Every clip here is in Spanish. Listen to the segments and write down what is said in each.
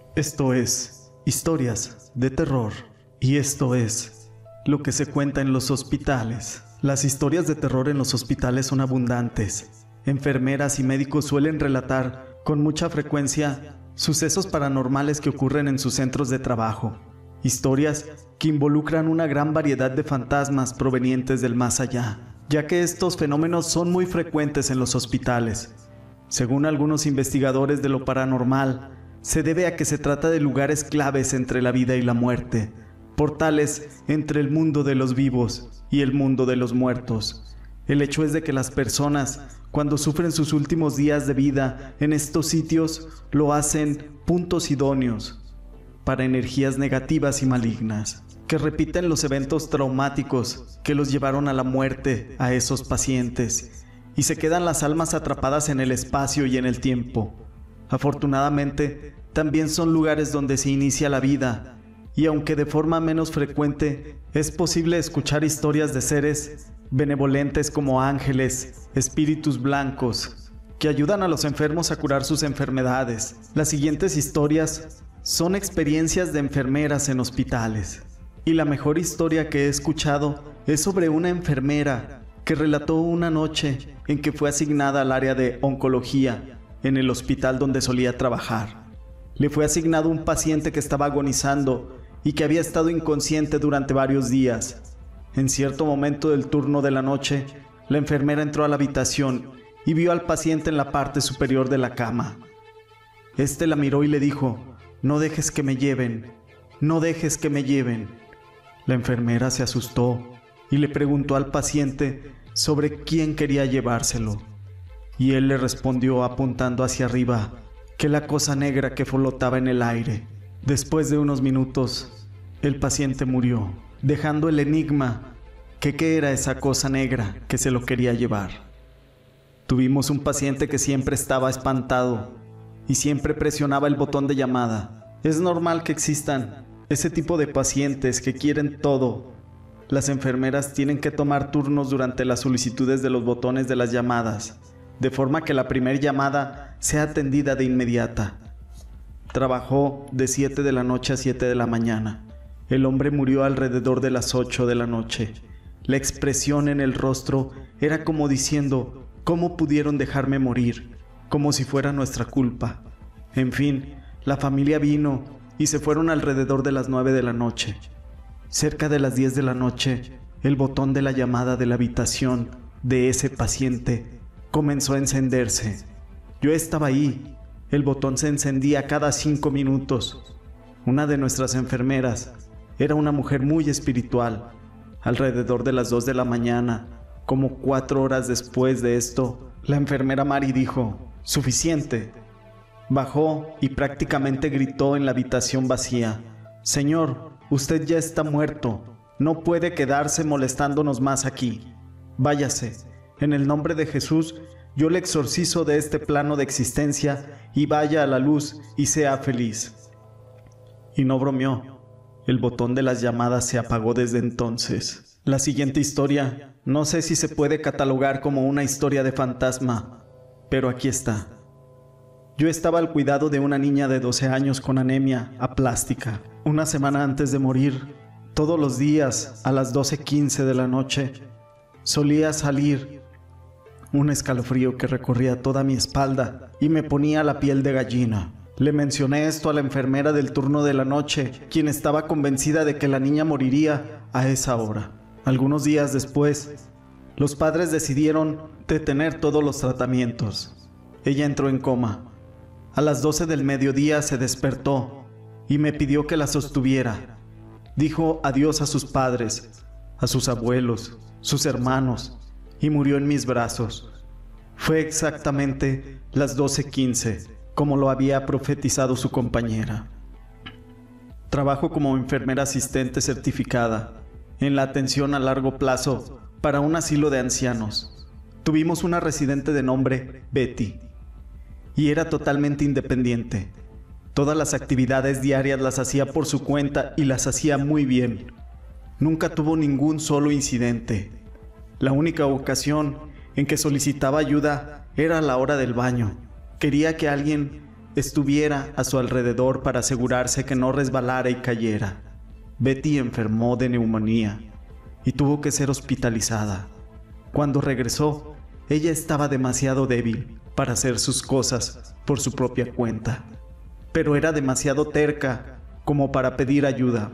Esto es Historias de Terror y esto es lo que se cuenta en los hospitales. Las historias de terror en los hospitales son abundantes. Enfermeras y médicos suelen relatar con mucha frecuencia sucesos paranormales que ocurren en sus centros de trabajo. Historias que involucran una gran variedad de fantasmas provenientes del más allá, ya que estos fenómenos son muy frecuentes en los hospitales. Según algunos investigadores de lo paranormal, se debe a que se trata de lugares claves entre la vida y la muerte, portales entre el mundo de los vivos y el mundo de los muertos. El hecho es de que las personas, cuando sufren sus últimos días de vida en estos sitios, lo hacen puntos idóneos para energías negativas y malignas, que repiten los eventos traumáticos que los llevaron a la muerte a esos pacientes, y se quedan las almas atrapadas en el espacio y en el tiempo. Afortunadamente, también son lugares donde se inicia la vida, y aunque de forma menos frecuente, es posible escuchar historias de seres benevolentes como ángeles, espíritus blancos, que ayudan a los enfermos a curar sus enfermedades. Las siguientes historias son experiencias de enfermeras en hospitales, y la mejor historia que he escuchado es sobre una enfermera que relató una noche en que fue asignada al área de oncología en el hospital donde solía trabajar. Le fue asignado un paciente que estaba agonizando y que había estado inconsciente durante varios días. En cierto momento del turno de la noche, la enfermera entró a la habitación y vio al paciente en la parte superior de la cama. Este la miró y le dijo: «No dejes que me lleven, no dejes que me lleven». La enfermera se asustó y le preguntó al paciente sobre quién quería llevárselo. Y él le respondió apuntando hacia arriba que la cosa negra que flotaba en el aire. Después de unos minutos, el paciente murió, dejando el enigma que qué era esa cosa negra que se lo quería llevar. Tuvimos un paciente que siempre estaba espantado y siempre presionaba el botón de llamada. Es normal que existan ese tipo de pacientes que quieren todo. Las enfermeras tienen que tomar turnos durante las solicitudes de los botones de las llamadas, de forma que la primera llamada sea atendida de inmediata. Trabajó de 7 de la noche a 7 de la mañana. El hombre murió alrededor de las 8 de la noche. La expresión en el rostro era como diciendo: «¿Cómo pudieron dejarme morir?», como si fuera nuestra culpa. En fin, la familia vino y se fueron alrededor de las 9 de la noche. Cerca de las 10 de la noche, el botón de la llamada de la habitación de ese paciente comenzó a encenderse. Yo estaba ahí. El botón se encendía cada 5 minutos. Una de nuestras enfermeras era una mujer muy espiritual. Alrededor de las 2 de la mañana, como 4 horas después de esto, la enfermera Mari dijo: «Suficiente». Bajó y prácticamente gritó en la habitación vacía: «Señor, usted ya está muerto. No puede quedarse molestándonos más aquí. Váyase. En el nombre de Jesús, yo le exorcizo de este plano de existencia y vaya a la luz y sea feliz». Y no bromeó. El botón de las llamadas se apagó desde entonces. La siguiente historia, no sé si se puede catalogar como una historia de fantasma, pero aquí está. Yo estaba al cuidado de una niña de 12 años con anemia aplástica. Una semana antes de morir, todos los días a las 12:15 de la noche, solía salir un escalofrío que recorría toda mi espalda y me ponía la piel de gallina. Le mencioné esto a la enfermera del turno de la noche, quien estaba convencida de que la niña moriría a esa hora. Algunos días después, los padres decidieron detener todos los tratamientos. Ella entró en coma. A las 12 del mediodía se despertó y me pidió que la sostuviera. Dijo adiós a sus padres, a sus abuelos, sus hermanos, y murió en mis brazos. Fue exactamente las 12:15, como lo había profetizado su compañera. Trabajo como enfermera asistente certificada en la atención a largo plazo para un asilo de ancianos. Tuvimos una residente de nombre Betty, y era totalmente independiente. Todas las actividades diarias las hacía por su cuenta y las hacía muy bien. Nunca tuvo ningún solo incidente. La única ocasión en que solicitaba ayuda era a la hora del baño. Quería que alguien estuviera a su alrededor para asegurarse que no resbalara y cayera. Betty enfermó de neumonía y tuvo que ser hospitalizada. Cuando regresó, ella estaba demasiado débil para hacer sus cosas por su propia cuenta, pero era demasiado terca como para pedir ayuda.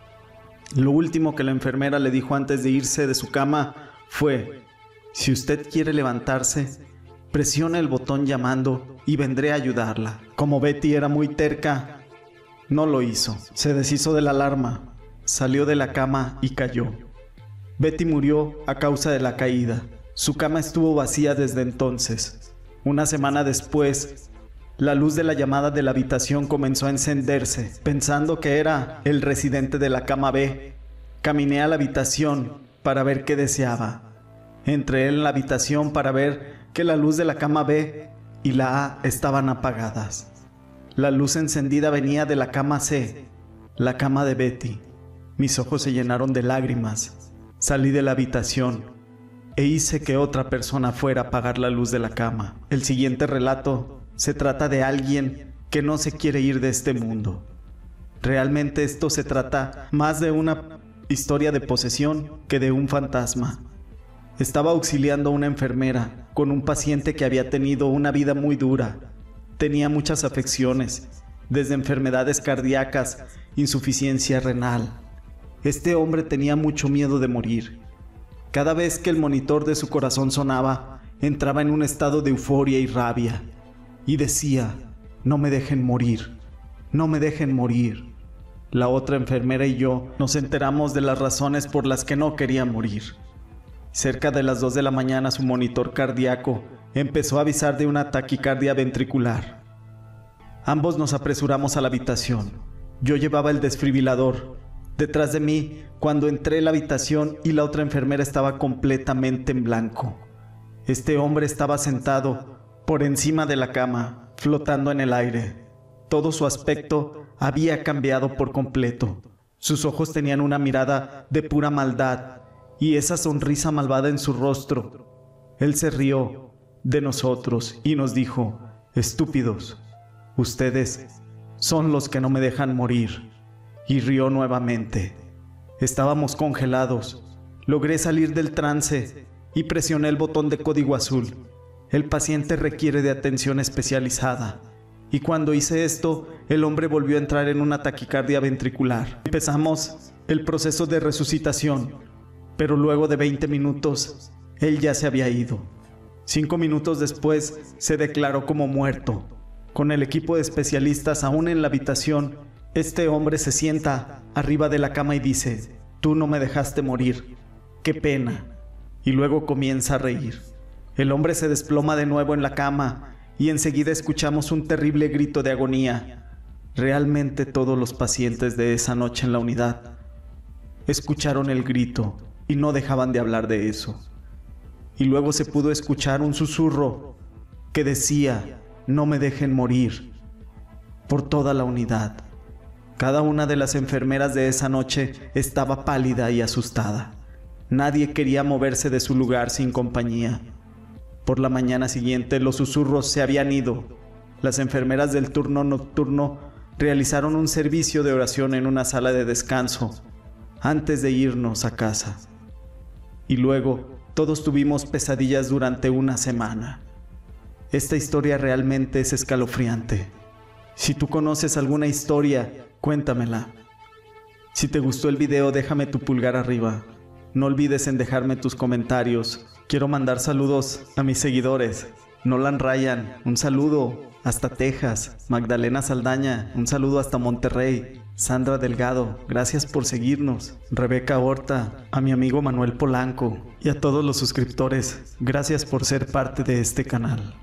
Lo último que la enfermera le dijo antes de irse de su cama fue: si usted quiere levantarse, presione el botón llamando y vendré a ayudarla. Como Betty era muy terca, no lo hizo. Se deshizo de la alarma, salió de la cama y cayó. Betty murió a causa de la caída. Su cama estuvo vacía desde entonces. Una semana después, la luz de la llamada de la habitación comenzó a encenderse. Pensando que era el residente de la cama B, caminé a la habitación para ver qué deseaba. Entré en la habitación para ver que la luz de la cama B y la A estaban apagadas. La luz encendida venía de la cama C, la cama de Betty. Mis ojos se llenaron de lágrimas. Salí de la habitación e hice que otra persona fuera a apagar la luz de la cama. El siguiente relato se trata de alguien que no se quiere ir de este mundo. Realmente esto se trata más de una historia de posesión que de un fantasma. Estaba auxiliando a una enfermera con un paciente que había tenido una vida muy dura. Tenía muchas afecciones, desde enfermedades cardíacas, insuficiencia renal. Este hombre tenía mucho miedo de morir. Cada vez que el monitor de su corazón sonaba, entraba en un estado de euforia y rabia, y decía: no me dejen morir, no me dejen morir. La otra enfermera y yo nos enteramos de las razones por las que no quería morir. Cerca de las 2 de la mañana su monitor cardíaco empezó a avisar de una taquicardia ventricular. Ambos nos apresuramos a la habitación. Yo llevaba el desfibrilador detrás de mí cuando entré en la habitación y la otra enfermera estaba completamente en blanco. Este hombre estaba sentado por encima de la cama, flotando en el aire. Todo su aspecto había cambiado por completo. Sus ojos tenían una mirada de pura maldad y esa sonrisa malvada en su rostro. Él se rió de nosotros y nos dijo: estúpidos, ustedes son los que no me dejan morir. Y rió nuevamente. Estábamos congelados. Logré salir del trance y presioné el botón de código azul. El paciente requiere de atención especializada. Y cuando hice esto, el hombre volvió a entrar en una taquicardia ventricular. Empezamos el proceso de resucitación, pero luego de 20 minutos, él ya se había ido. 5 minutos después, se declaró como muerto. Con el equipo de especialistas aún en la habitación, este hombre se sienta arriba de la cama y dice: tú no me dejaste morir, qué pena. Y luego comienza a reír. El hombre se desploma de nuevo en la cama y enseguida escuchamos un terrible grito de agonía. Realmente todos los pacientes de esa noche en la unidad escucharon el grito y no dejaban de hablar de eso. Y luego se pudo escuchar un susurro que decía: no me dejen morir, por toda la unidad. Cada una de las enfermeras de esa noche estaba pálida y asustada. Nadie quería moverse de su lugar sin compañía. Por la mañana siguiente los susurros se habían ido. Las enfermeras del turno nocturno realizaron un servicio de oración en una sala de descanso antes de irnos a casa. Y luego todos tuvimos pesadillas durante una semana. Esta historia realmente es escalofriante. Si tú conoces alguna historia, cuéntamela. Si te gustó el video, déjame tu pulgar arriba. No olvides en dejarme tus comentarios. Quiero mandar saludos a mis seguidores. Nolan Ryan, un saludo hasta Texas. Magdalena Saldaña, un saludo hasta Monterrey. Sandra Delgado, gracias por seguirnos. Rebeca Horta, a mi amigo Manuel Polanco y a todos los suscriptores, gracias por ser parte de este canal.